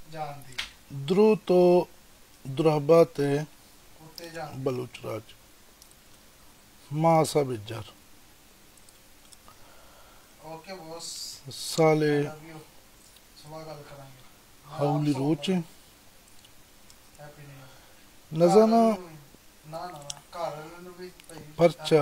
درو تو درہبات بلوچ راج ماں اسا بجار سالے ہاولی روچ نزانہ پرچا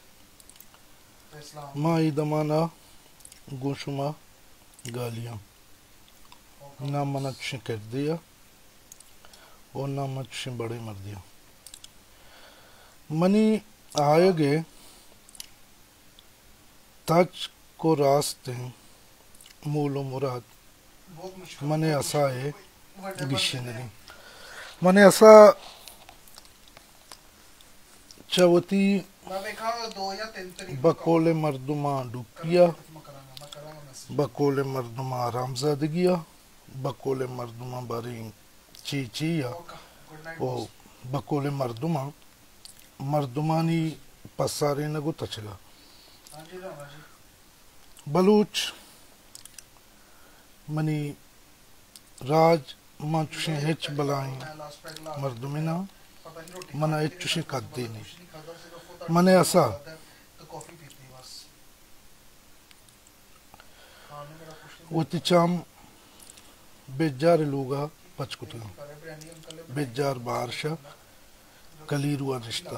مائی دمانا گوشما گالیاں نہ منا چشیں کر دیا اور نہ منا چشیں بڑے مر دیا منی آئے گے تاج کو راستے مول و مراد منے اسائے گشنگی منے اسا چوتی بقول مردمہ ڈوکیا بقول مردمہ آرامزادگیا بقول مردمہ باری چیچیا او بقول مردمہ مردمانی پسارے نگو تچگا بلوچ منی راج من چوشیں ہچ بلائیں مردمنا منا ہچ چوشیں قد دینی منے اسا وتی چام بیجار لوگا پچکتا بیجار بارشا کلیرو رشتہ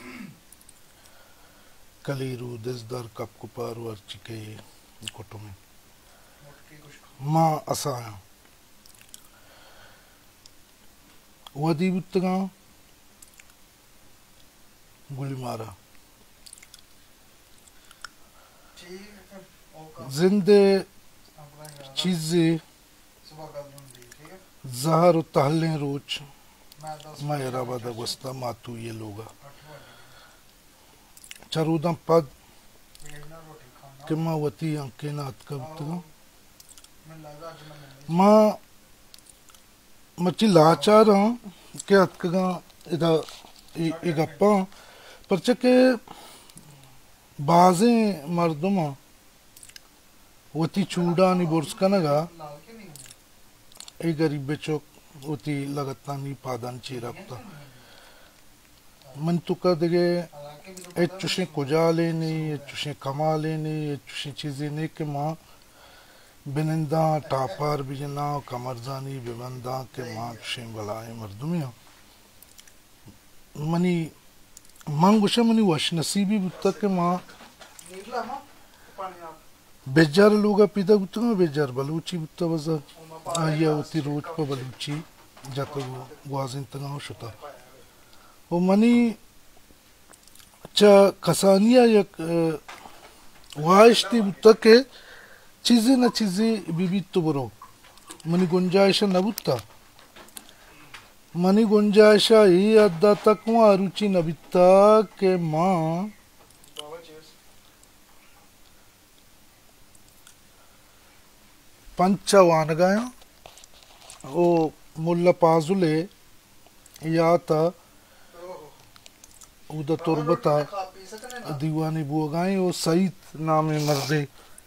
کلیرو دزدر کپ کپارو ارچکے کٹومے ماں اسایا ودی بتگاں گلی مارا زندے چیزیں زہر و تہلیں روچ میں ارابادہ گوستا ماتو یہ لوگا چروداں پد کہ ماں وتی انکینا اتکبتگاں ماں مچی لاچاراں کہ اتکگاں ادا گپاں پرچہ بازیں مردماں وتی چوڑانی برسکنگا ای غریب چوک وتی لگتانی پادان چی رابطہ من تو کا دگے ایچ چوشیں کجا لینے ایچ چوشیں کما لینے ایچ چوشیں چیزیں نے کہ ماں بننداں ٹاپار بجنا کمرزانی ببنداں کہ ماں چوشیں بلائیں مردمیاں منی منگوشا منی وش نصیبی بتا کہ ماں بیجار لوگا پیدا بتا گا بیجار بلوچی بتا وزا آیا ہوتی روچ پا بلوچی جاتا گوازن تنگاو شتا و منی چا کسانیا یک وائشتی بتا کہ چیزیں نہ چیزیں بیبیت تو برو منی گنجائشہ نبوتا منی گنجائشہ ہی ادھا تک وہاں روچی نبیتا کہ ماں پنچا وانگایا او ملا پازلے یا تا او دا تربتا دیوانی بوگائیں او سعید نام مردے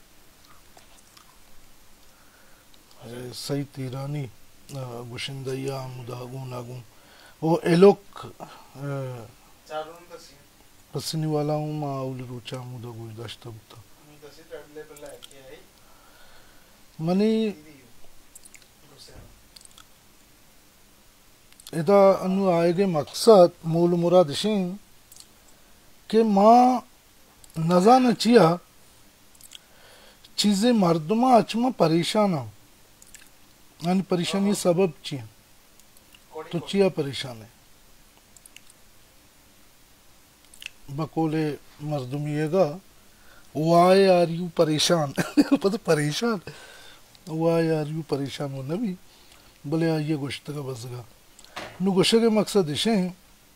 سعید ایرانی گوشندیا مداغون آگون وہ ایلوک پسنی والا ہوں ماں اولی روچا مدہ گوش داشتا بتا منی ادا انو آئے گے مقصد مول مرادشیں کہ ماں نزان چیا چیزیں مردمہ اچما پریشانا یعنی پریشانی سبب چیا تو چیا پریشان ہے بقول مردمیے گا وائے آریو پریشان پتہ پریشان وائے آریو پریشان ہو نبی بلے آئیے گوشت کا بزگا نو گوشت کے مقصد اشیں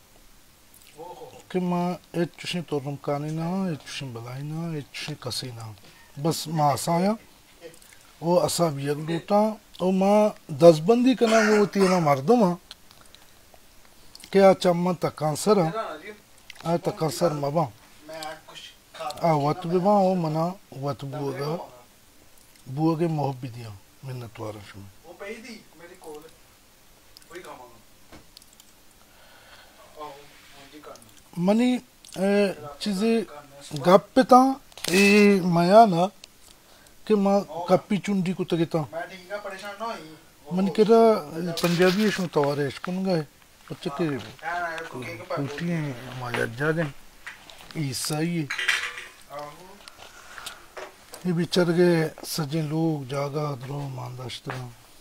کہ ماں ایچ چوشیں تورمکانی نا ایچ چوشیں بلائی نا ایچ چوشیں کسی نا بس ماں اسایا او اسا بیگ لوٹا او ماں دزبندی کنا گو ہوتی ہے نا مردم کہ آچ اماں تکانسر آ تکانسر مباں آ وط بباں او منا وط بوگا بوگے محبی دیاں منت وارا شما منی چیزیں گپ پہ تھا اے مایا نا کہ ماں کپی چنڈی کو تگتا من کہا پنجابی اشوں توارے اشکن گئے بچے کے کوٹی ہیں مایا جا گئے عیسائی یہ بیچار گئے سجیں لوگ جاگا درو مانداشتہ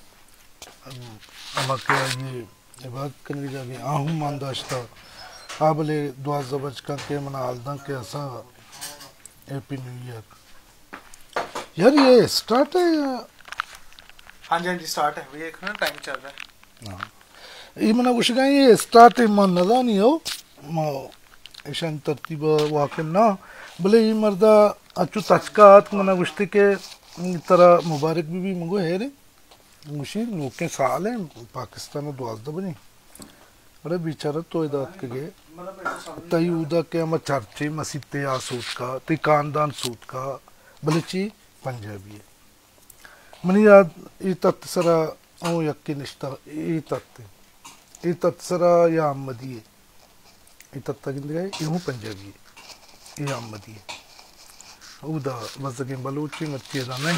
اما کیا یہ عبادت کرنے جا گئے آہوں مانداشتہ آبلے 12 بج کا کہ منا آلدہ کے ایسا ہیپی نیو ایئر یار یہ سٹارٹ ہے یا ہاں جی سٹارٹ ہے یہ ایک نا ٹائم چل رہا ہے یہ منا کچھ گئے یہ سٹارٹ ہے ماں ندا نہیں ہو ماں ایشان ترتیب واقع نہ بلے یہ مردہ اچھو تچکات منا گشتے کے طرح مبارک بھی منگو ہے رہے مشیر نوکیں سال ہیں پاکستان 12 بنی بڑے بیچارہ تو اداد کے گئے تایی اودا کے اما چرچے مسیتے آسود کا تی کاندان سود کا بلچی پنجابی ہے منی یاد ای تت سرا او یکی نشتہ ای تت سرا یا احمدی ہے ای تت گند گئے ای ہوں پنجابی ہے ای احمدی ہے اودا وزگیں بلوچی مچی ادا نہیں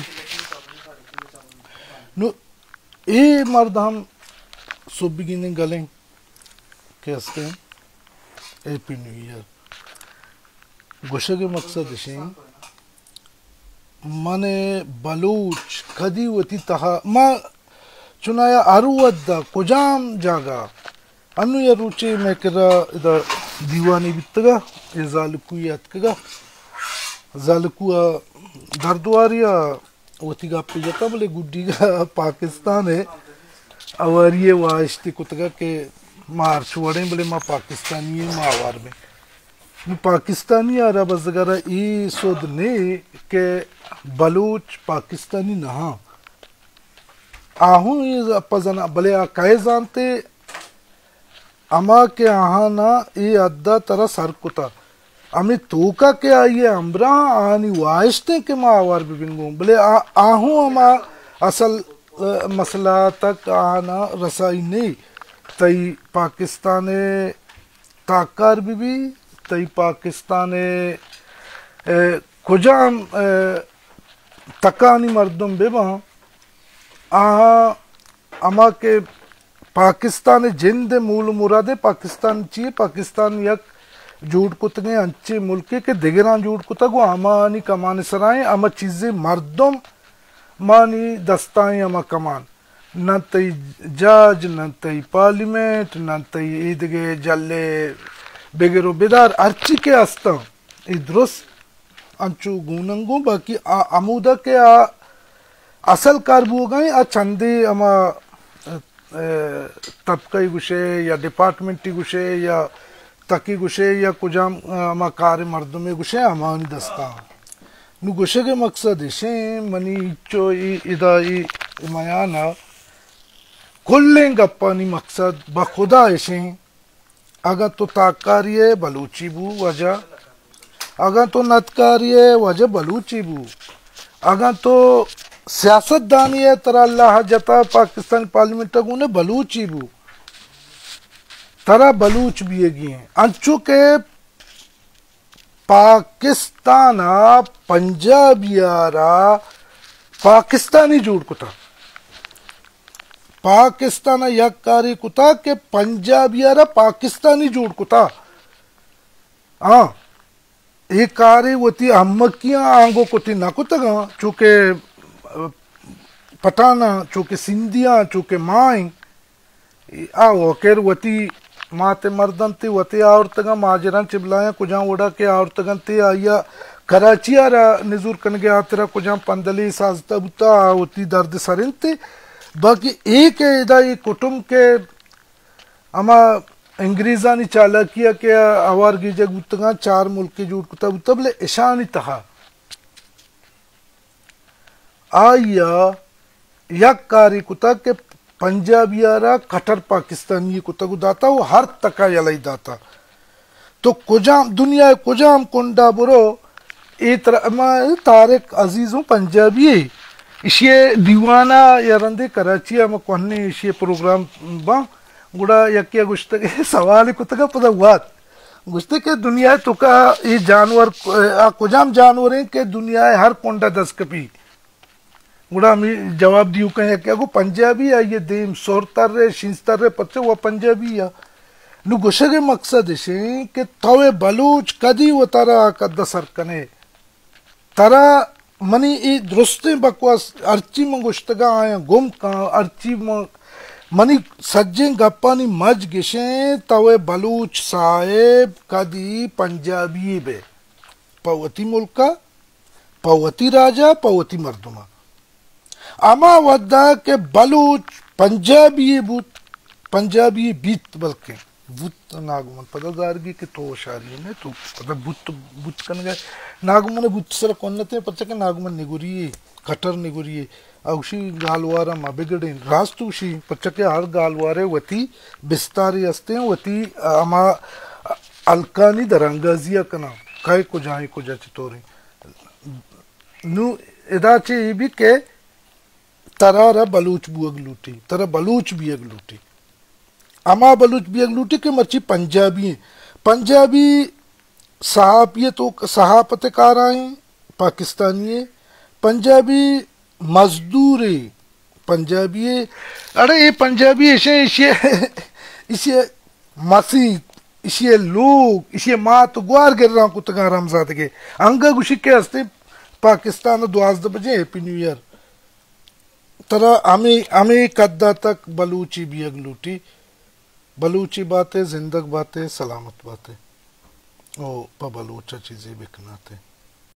نو اے مرد ہم صبح گینے گلیں کہستے ہیں ہیپی نیو ایئر گوشہ کے مقصد اشیں مانے بلوچ کدی وتی تہا ما چنایا آروت دا کجام جاگا انو یا روچے میں کرا ادا دیوانی بیتگا یہ ذالکوی اتکگا ذالکوی دردواریا وتی گا پی جاتا بلے گڈی گا پاکستان ہے اواریے واشتی کتگا کہ مارچ وڑیں بلے ما پاکستانی ہے ما آوار میں پاکستانی آرہ بزگرہ ای سود نے کہ بلوچ پاکستانی نہاں آہوں یہ پزنا بلے آکائے زانتے اما کے آہانا ای ادھا ترہ سرکتا امی توکا کے آئیے امبراں آنی وائشتے کہ ما آوار بھی بنگوں بلے آہوں اما اصل مسئلہ تک آنا رسائی نہیں تئی پاکستان تاکار بھی تئی پاکستان کجام تکانی مردم بے باں آہاں اما کے پاکستان جند مول مراد پاکستان چیئے پاکستان یک جوڑ کتگیں انچے ملکے کے دگران جوڑ کتگو امانی کمان سرائیں اما چیزیں مردم مانی دستائیں اما کمان نہ تئی جاج نہ تئی پارلیمنٹ نہ تئی ایدگے جلے بگرو بیدار ارچی کے ہستاں ای درست انچو گوننگو باقی عمودہ کے اصل کاربو گئیں چندی اما طبقی گوشے یا ڈپارٹمنٹی گوشے یا تکی گوشے یا کجام اما کار مردم گوشے امانی دستاں نو گوشے کے مقصد اشیں منی چو ادا میانا کلیں گپانی مقصد بخدا اشیں اگر تو تاکاریے بلوچی بو وجہ اگر تو نتکاریے وجہ بلوچی بو اگر تو سیاست دانی ہے ترہ اللہ جتا پاکستان پارلیمنٹ گونے بلوچی بو ترہ بلوچ بھی گی ہیں انچو کے پاکستانا پنجابیارا پاکستانی جوڑ کتا پاکستانا یک کاری کتا کہ پنجابیارا پاکستانی جوڑ کتا ہاں ایک کاری وطی احمقیاں آنگو کتی نہ کتا گا چونکہ پٹانا چونکہ سندھیاں چونکہ مائیں آو کیر وطی ماتے مردن تی وطی آورتگا ماجران چبلائیں کجاں وڑا کے آورتگن تی آیا کراچی آرہ نزور کنگے آترہ کجاں پندلی سازتا بتا وطی درد سرین تی باقی ایک ادا یہ کٹم کے اما انگریزانی چالاکیا کے آوارگی جگ بتگا 4 ملکی جوڑ کتا بتا بلے اشانی تہا آیا یک کاری کتا کہ پنجابیارا کٹر پاکستانی کتا کو داتا وہ ہر تکا یلائی داتا تو کجام دنیا کجام کنڈا برو اما طارق عزیزوں پنجابی इशे दीवाना यारंदे Karachi ama kohne ishe program ba guda yakya gushta ke sawal kutga pada wat गुस्ते के दुनिया तो का ये जानवर कुजाम जानवर है के दुनिया है हर कोंडा 10 कपी गुड़ा मैं जवाब दियो कहे क्या को पंजाबी है ये देम सोरतर रे शिंस्तर रे पच्चे वो पंजाबी है नु गुस्से के मकसद है कि तवे बलूच कदी वो तारा कद्दा सर कने तारा मनी ये दुरुस्ते बकवास अर्ची में गुश्तगा आया गुम का अर्ची में मनी सज्जे गप्पानी मज गिशे तवे बलूच साहेब कदी पंजाबी बे पवती मुल्का पवती राजा पवती मर्दुमा अमा वद्दा के बलूच पंजाबी बीत बल्कि बुत नागमन पददारगी के तो शारी में तो पद बुत कन गए नागमन बुत सर कोन्नते पचके नागमन निगुरी कटर निगुरी औशी गालवारा मा बिगड़े रास्तुशी पचके हर गालवारे वती बिस्तारी हस्ते वती अमा अलकानी दरंगाजिया कना काय को जाए को जा चितोरे नु इदाचे भी के तरारा बलूच बुअग लूटी तरा बलूच भी अग लूटी अमा बलूच भी अग लूटी के मर्ची पंजाबी साहब ये तो सहापतकार आए पाकिस्तानी पंजाबी मजदूरी पंजाबी अरे ये पंजाबी इसे मसीह इसे लोग इसे मात ग्वार गिर रहा कुतगा रमजाद के अंगा गुशी के हस्ते पाकिस्तान 12 बजे हैप्पी न्यू ईयर तरह हमें कद्दा तक बलूची भी अगलूटी बलूची बातें जिंदग बातें सलामत बातें ओ बलूचा चीजें बिकनाते